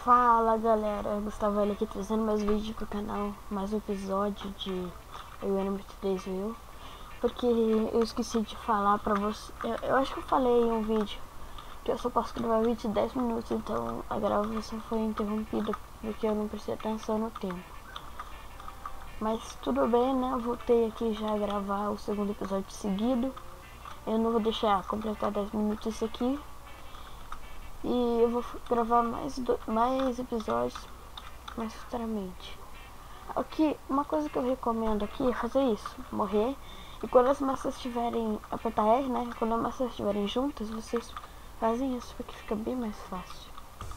Fala galera, Gustavo L aqui trazendo mais vídeo pro canal, mais um episódio de Eu Anime 3000. Porque eu esqueci de falar pra você, eu acho que eu falei em um vídeo que eu só posso gravar vídeo de 10 minutos, então a gravação foi interrompida porque eu não prestei atenção no tempo. Mas tudo bem, né, eu voltei aqui já a gravar o segundo episódio seguido. Eu não vou deixar completar 10 minutos isso aqui. E eu vou gravar mais episódios mais futuramente. Aqui, uma coisa que eu recomendo aqui é fazer isso, morrer. E quando as maçãs estiverem, apertar R, né? Quando as maçãs estiverem juntas, vocês fazem isso, porque fica bem mais fácil.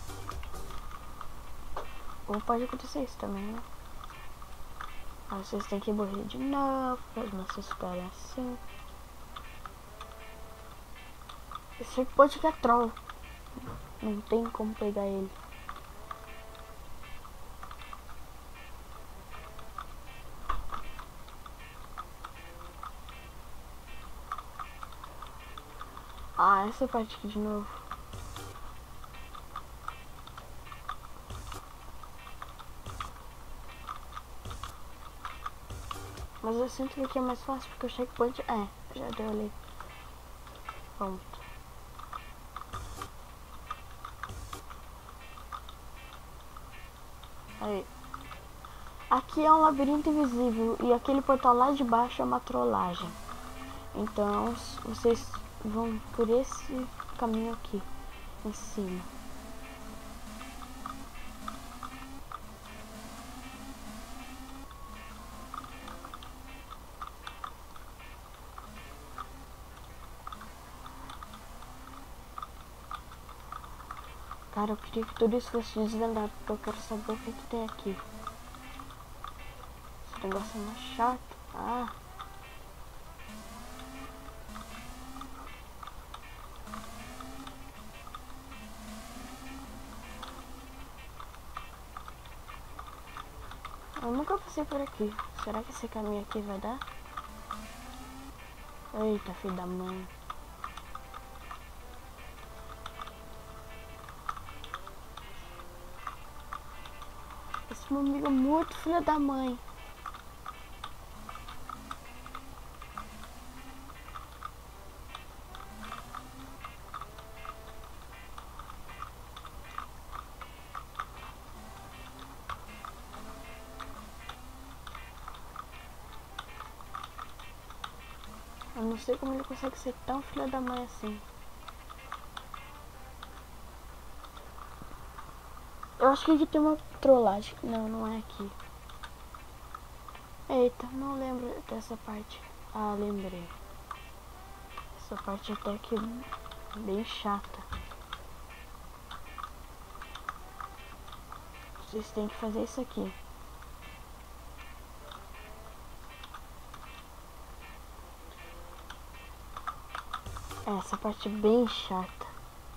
Ou pode acontecer isso também, né? Aí vocês têm que morrer de novo, para as maçãs ficarem assim. Esse pode que é troll. Não tem como pegar ele. Ah, essa parte aqui de novo. Mas eu sinto que aqui é mais fácil porque o checkpoint já deu ali. Pronto. Aí. Aqui é um labirinto invisível e aquele portal lá de baixo é uma trollagem. Então vocês vão por esse caminho aqui em cima. Cara, eu queria que tudo isso fosse desvendado, porque eu quero saber o que tem aqui. Esse negócio é mais chato. Ah. Eu nunca passei por aqui. Será que esse caminho aqui vai dar? Eita, filho da mãe. Esse meu amigo é muito filho da mãe. Eu não sei como ele consegue ser tão filho da mãe assim. Eu acho que aqui tem uma trollagem. Não, não é aqui. Eita, não lembro dessa parte. Ah, lembrei. Essa parte até que é bem chata. Vocês têm que fazer isso aqui. Essa parte é bem chata.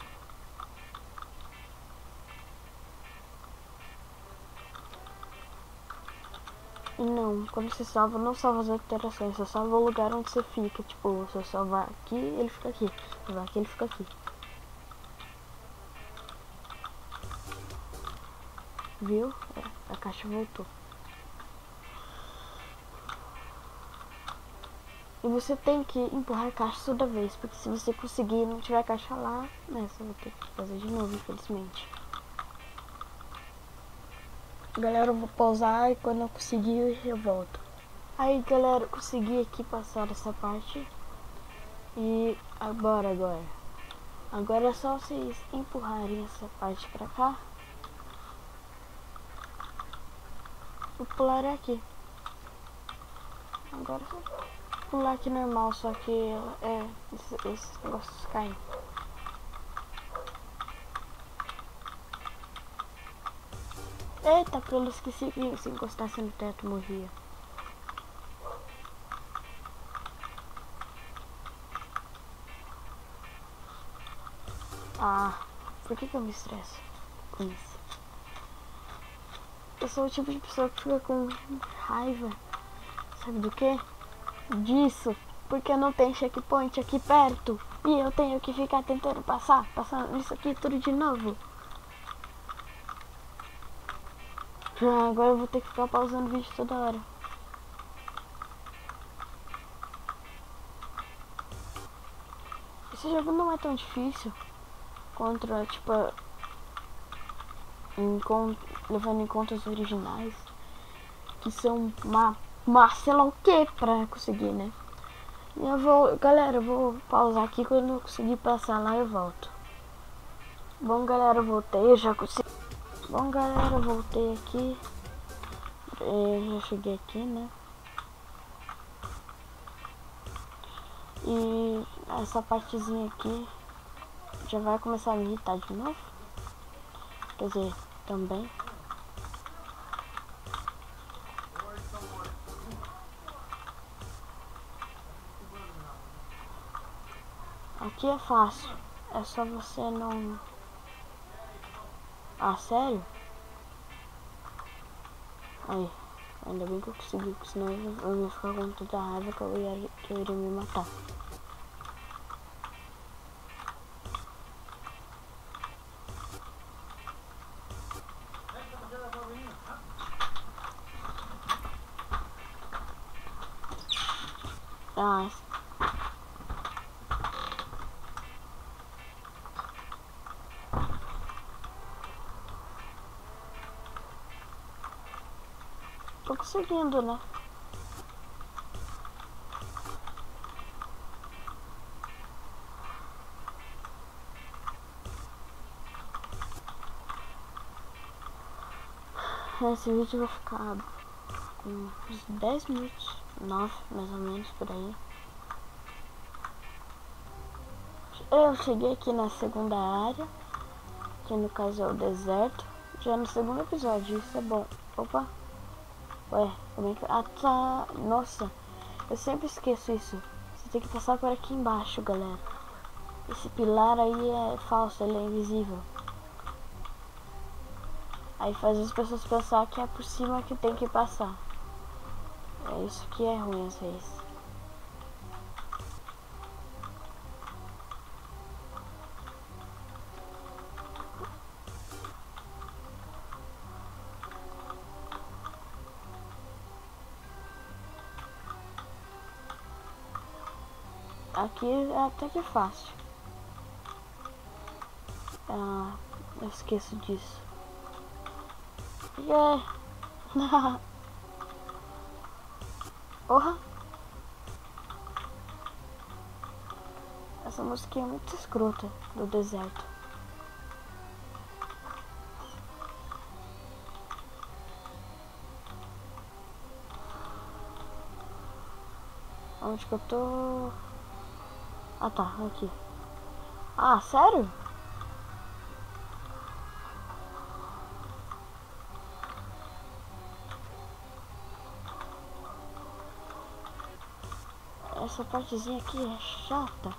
E não, quando você salva, não salva as alterações, só salva o lugar onde você fica. Tipo, se eu salvar aqui, ele fica aqui. Salvar aqui, ele fica aqui. Viu? A caixa voltou. E você tem que empurrar a caixa toda vez, porque se você conseguir e não tiver a caixa lá, né, você vai ter que fazer de novo, infelizmente. Galera, eu vou pausar e quando eu conseguir eu volto. Aí galera, eu consegui aqui passar essa parte. E agora é só vocês empurrarem essa parte pra cá. O pular é aqui. Agora é só pular aqui normal, só que esses negócios caem. Eita, eu esqueci que se encostasse no teto morria. Ah, por que eu me estresso com isso? Eu sou o tipo de pessoa que fica com raiva. Sabe do que? Disso. Porque não tem checkpoint aqui perto. E eu tenho que ficar tentando passando isso aqui tudo de novo. Agora eu vou ter que ficar pausando o vídeo toda hora. Esse jogo não é tão difícil contra, tipo, levando em conta os originais, que são sei lá o que pra conseguir, né? Galera, eu vou pausar aqui, quando eu conseguir passar lá eu volto. Bom, galera, eu voltei, eu já consegui. Bom, galera, eu voltei aqui. Eu já cheguei aqui, né? E essa partezinha aqui já vai começar a me irritar de novo. Quer dizer, também. Aqui é fácil. É só você não... Ah, sério? Aí, ainda bem que eu consegui, porque senão eu ia ficar com tanta raiva que eu iria me matar. Ah, tô conseguindo, né? Esse vídeo vai ficar com uns 10 minutos, 9 mais ou menos, por aí. Eu cheguei aqui na segunda área, que no caso é o deserto, já no segundo episódio, isso é bom. Opa! Ué, como é que... Ah, tá... Nossa, eu sempre esqueço isso. Você tem que passar por aqui embaixo, galera. Esse pilar aí é falso, ele é invisível. Aí faz as pessoas pensar que é por cima que tem que passar. É isso que é ruim às vezes. Aqui é até que fácil. Ah, eu esqueço disso. Yeah. Porra! Essa música é muito escrota do deserto. Onde que eu tô? Ah, tá, aqui. Ah, sério? Essa partezinha aqui é chata.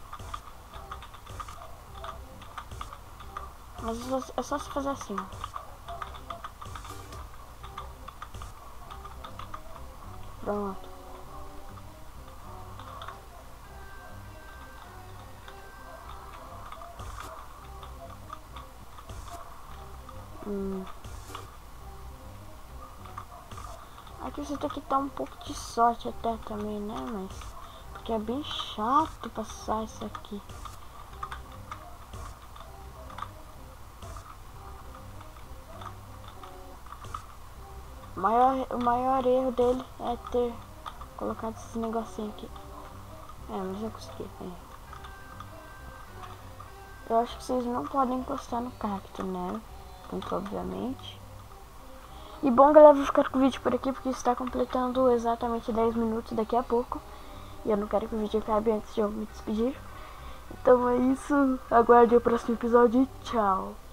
Mas é só se fazer assim. Pronto. Aqui você tem que dar um pouco de sorte até também, né? Mas... porque é bem chato passar isso aqui. O maior erro dele é ter colocado esse negocinho aqui. É, mas eu consegui. Eu acho que vocês não podem encostar no cacto, né? Muito obviamente. E bom, galera, vou ficar com o vídeo por aqui, porque está completando exatamente 10 minutos daqui a pouco. E eu não quero que o vídeo acabe antes de eu me despedir. Então é isso. Aguarde o próximo episódio e tchau.